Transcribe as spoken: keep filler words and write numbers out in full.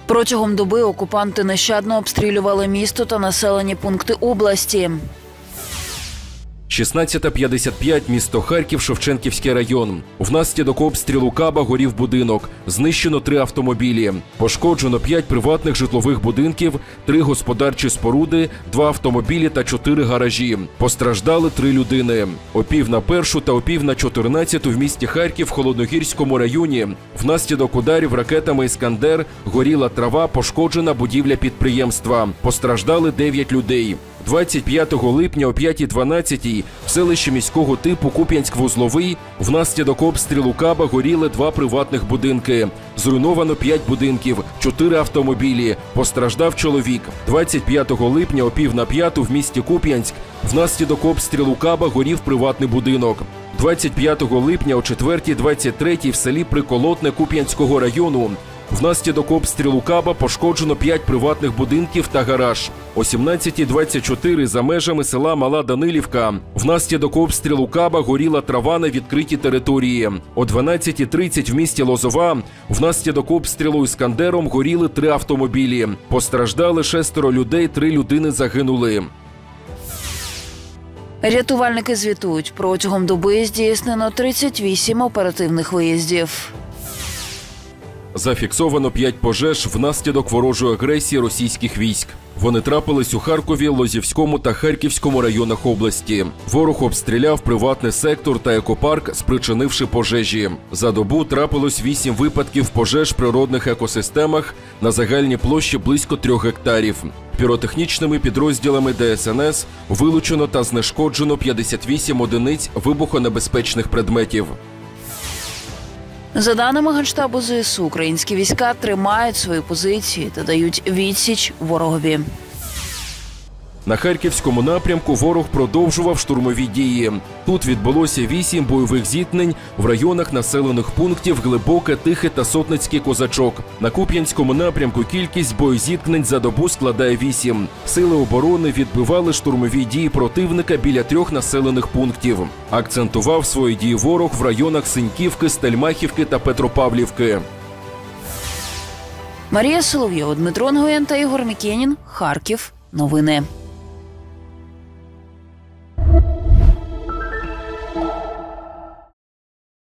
Протягом доби окупанти нещадно обстрілювали місто та населені пункти області. шістнадцята п'ятдесят п'ять, місто Харків, Шевченківський район. Внаслідок обстрілу КАБа горів будинок. Знищено три автомобілі. Пошкоджено п'ять приватних житлових будинків, три господарчі споруди, два автомобілі та чотири гаражі. Постраждали три людини. О пів на першу та о пів на чотирнадцяту в місті Харків, Холодногірському районі. Внаслідок ударів ракетами «Іскандер» горіла трава, пошкоджена будівля підприємства. Постраждали дев'ять людей. двадцять п'ятого липня о п'ятій дванадцятій в селищі міського типу Куп'янськ-Вузловий внаслідок обстрілу КАБа горіли два приватних будинки. Зруйновано п'ять будинків, чотири автомобілі. Постраждав чоловік. двадцять п'ятого липня о пів на п'яту в місті Куп'янськ внаслідок обстрілу КАБа горів приватний будинок. двадцять п'ятого липня о четвертій двадцять третій в селі Приколотне Куп'янського району внаслідок обстрілу КАБа пошкоджено п'ять приватних будинків та гараж. О сімнадцятій двадцять чотири за межами села Мала Данилівка внаслідок обстрілу КАБа горіла трава на відкритій території. О дванадцятій тридцять в місті Лозова внаслідок обстрілу «Іскандером» горіли три автомобілі. Постраждали шестеро людей, три людини загинули. Рятувальники звітують, протягом доби здійснено тридцять вісім оперативних виїздів. Зафіксовано п'ять пожеж внаслідок ворожої агресії російських військ. Вони трапились у Харкові, Лозівському та Харківському районах області. Ворог обстріляв приватний сектор та екопарк, спричинивши пожежі. За добу трапилось вісім випадків пожеж в природних екосистемах на загальній площі близько трьох гектарів. Піротехнічними підрозділами Де Ес Ен Ес вилучено та знешкоджено п'ятдесят вісім одиниць вибухонебезпечних предметів. За даними Генштабу Зе Ес У, українські війська тримають свої позиції та дають відсіч ворогові. На Харківському напрямку ворог продовжував штурмові дії. Тут відбулося вісім бойових зіткнень в районах населених пунктів Глибоке, Тихе та Сотницький Козачок. На Куп'янському напрямку кількість боєзіткнень за добу складає вісім. Сили оборони відбивали штурмові дії противника біля трьох населених пунктів. Акцентував свої дії ворог в районах Синьківки, Стельмахівки та Петропавлівки. Марія Соловйова, Дмитро Нгоєн та Ігор Мікенін. Харків. Новини.